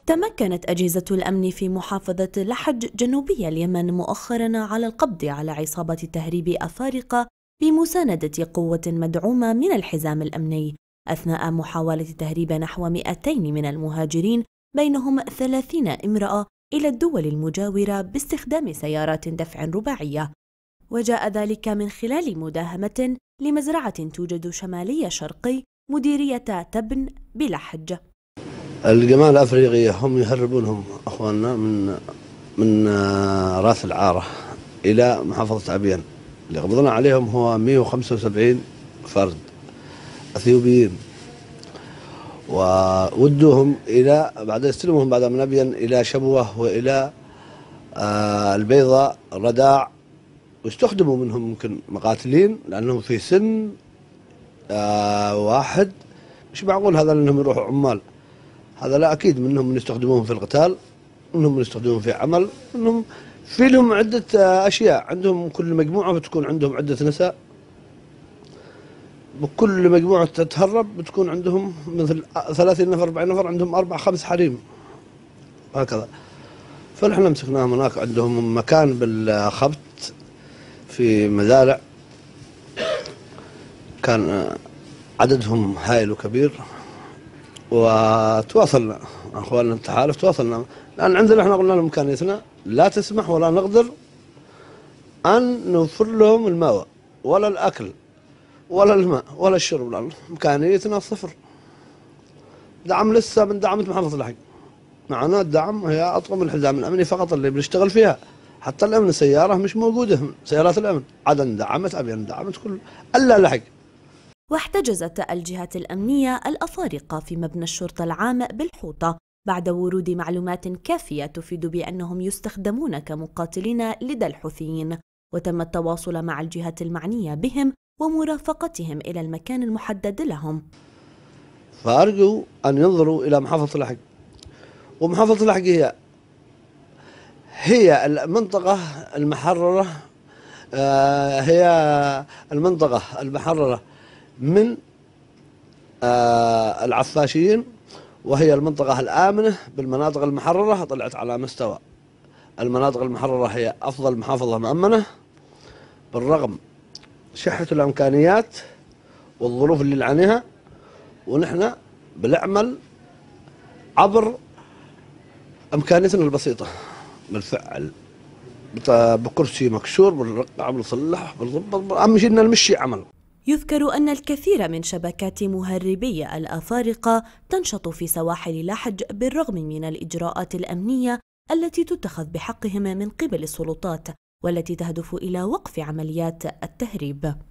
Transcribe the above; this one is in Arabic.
تمكنت أجهزة الأمن في محافظة لحج جنوبي اليمن مؤخراً على القبض على عصابة تهريب أفارقة بمساندة قوة مدعومة من الحزام الأمني أثناء محاولة تهريب نحو 200 من المهاجرين بينهم 30 امرأة إلى الدول المجاورة باستخدام سيارات دفع رباعية. وجاء ذلك من خلال مداهمة لمزرعة توجد شمالي شرقي مديرية تبن بلحج. الجماعة الأفريقية هم يهربونهم أخواننا من راس العارة إلى محافظة عبيان. اللي قبضنا عليهم هو 175 فرد أثيوبيين، وودوهم إلى بعد استلمهم بعد من عبيان إلى شبوة وإلى البيضاء رداع، واستخدموا منهم ممكن مقاتلين لأنهم في سن واحد. مش معقول هذا أنهم يروحوا عمال، هذا لا أكيد منهم من يستخدموهم في القتال، منهم من يستخدموهم في عمل، منهم في لهم عدة أشياء. عندهم كل مجموعة بتكون عندهم عدة نساء، بكل مجموعة تتهرب بتكون عندهم مثل 30 نفر 40 نفر، عندهم 4 5 حريم هكذا. فنحن مسكناهم هناك، عندهم مكان بالخبط في مزارع، كان عددهم هائل وكبير. وتواصلنا اخواننا التحالف، تواصلنا لان عندنا احنا قلنا لهم امكانيتنا لا تسمح ولا نقدر ان نوفر لهم الماوى ولا الاكل ولا الماء ولا الشرب، لان امكانيتنا صفر. دعم لسه من دعمت محافظه لحج، معنا الدعم هي اطقم الحزام الامني فقط اللي بنشتغل فيها. حتى الامن السياره مش موجوده، سيارات الامن عدن دعمت ابين دعمت كل الا لحج. واحتجزت الجهات الأمنية الأفارقة في مبنى الشرطة العام بالحوطة بعد ورود معلومات كافية تفيد بأنهم يستخدمون كمقاتلين لدى الحوثيين، وتم التواصل مع الجهات المعنية بهم ومرافقتهم إلى المكان المحدد لهم. فأرجو أن ينظروا إلى محافظة لحج، ومحافظة لحج هي المنطقة المحررة، هي المنطقة المحررة من العفاشيين، وهي المنطقة الآمنة بالمناطق المحررة. طلعت على مستوى المناطق المحررة هي أفضل محافظة مأمنة، بالرغم شحة الإمكانيات والظروف اللي نعانيها، ونحن بنعمل عبر إمكانياتنا البسيطة بالفعل، بكرسي مكسور بنرقع بنصلح بنضبط، أهم شيء إن نمشي عمل. يذكر أن الكثير من شبكات مهربي الأفارقة تنشط في سواحل لحج بالرغم من الإجراءات الأمنية التي تتخذ بحقهم من قبل السلطات، والتي تهدف إلى وقف عمليات التهريب.